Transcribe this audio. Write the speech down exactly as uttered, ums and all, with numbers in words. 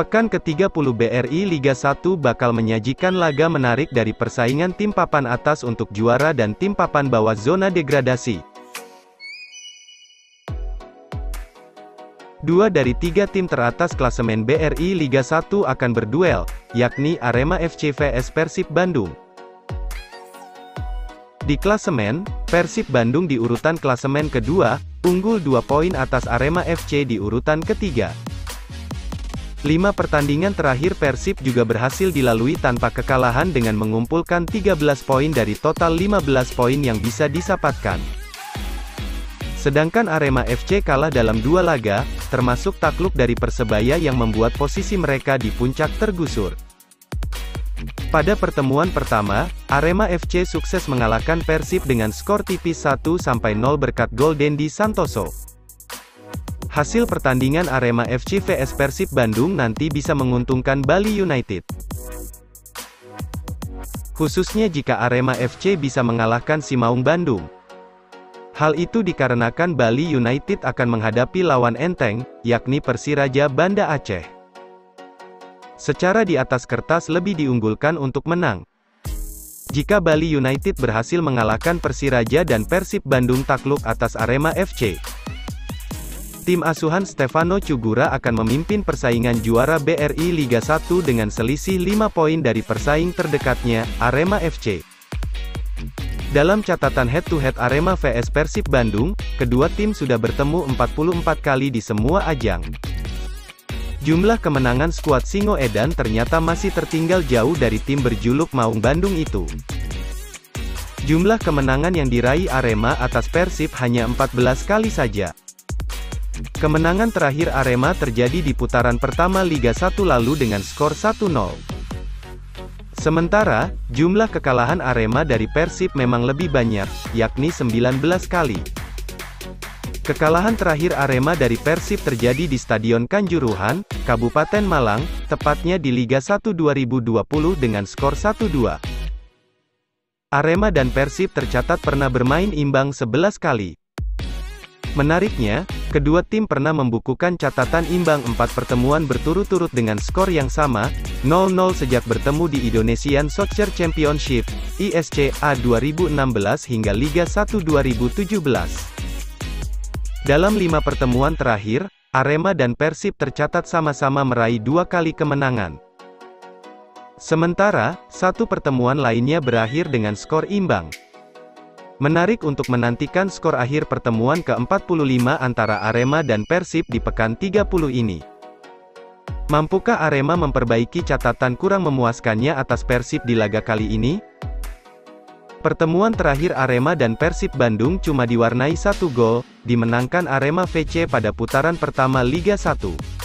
Pekan ke tiga puluh B R I Liga satu bakal menyajikan laga menarik dari persaingan tim papan atas untuk juara dan tim papan bawah zona degradasi. Dua dari tiga tim teratas klasemen B R I Liga satu akan berduel, yakni Arema F C vs Persib Bandung. Di klasemen, Persib Bandung di urutan klasemen kedua, unggul dua poin atas Arema F C di urutan ketiga. Lima pertandingan terakhir Persib juga berhasil dilalui tanpa kekalahan dengan mengumpulkan tiga belas poin dari total lima belas poin yang bisa disapatkan. Sedangkan Arema F C kalah dalam dua laga, termasuk takluk dari Persebaya yang membuat posisi mereka di puncak tergusur. Pada pertemuan pertama, Arema F C sukses mengalahkan Persib dengan skor tipis satu sampai nol berkat gol Dendi Santoso. Hasil pertandingan Arema F C vs Persib Bandung nanti bisa menguntungkan Bali United. Khususnya jika Arema F C bisa mengalahkan Simaung Bandung. Hal itu dikarenakan Bali United akan menghadapi lawan enteng, yakni Persiraja Banda Aceh. Secara di atas kertas lebih diunggulkan untuk menang. Jika Bali United berhasil mengalahkan Persiraja dan Persib Bandung takluk atas Arema F C, tim asuhan Stefano Cugura akan memimpin persaingan juara B R I Liga satu dengan selisih lima poin dari persaing terdekatnya, Arema F C. Dalam catatan head-to-head Arema vs Persib Bandung, kedua tim sudah bertemu empat puluh empat kali di semua ajang. Jumlah kemenangan skuad Singoedan ternyata masih tertinggal jauh dari tim berjuluk Maung Bandung itu. Jumlah kemenangan yang diraih Arema atas Persib hanya empat belas kali saja. Kemenangan terakhir Arema terjadi di putaran pertama Liga satu lalu dengan skor satu nol. Sementara, jumlah kekalahan Arema dari Persib memang lebih banyak, yakni sembilan belas kali. Kekalahan terakhir Arema dari Persib terjadi di Stadion Kanjuruhan, Kabupaten Malang, tepatnya di Liga satu dua ribu dua puluh dengan skor satu dua. Arema dan Persib tercatat pernah bermain imbang sebelas kali. Menariknya, kedua tim pernah membukukan catatan imbang empat pertemuan berturut-turut dengan skor yang sama, nol nol sejak bertemu di Indonesian Soccer Championship, I S C A dua ribu enam belas hingga Liga satu dua ribu tujuh belas. Dalam lima pertemuan terakhir, Arema dan Persib tercatat sama-sama meraih dua kali kemenangan. Sementara, satu pertemuan lainnya berakhir dengan skor imbang. Menarik untuk menantikan skor akhir pertemuan ke empat puluh lima antara Arema dan Persib di pekan tiga puluh ini. Mampukah Arema memperbaiki catatan kurang memuaskannya atas Persib di laga kali ini? Pertemuan terakhir Arema dan Persib Bandung cuma diwarnai satu gol, dimenangkan Arema V C pada putaran pertama Liga satu.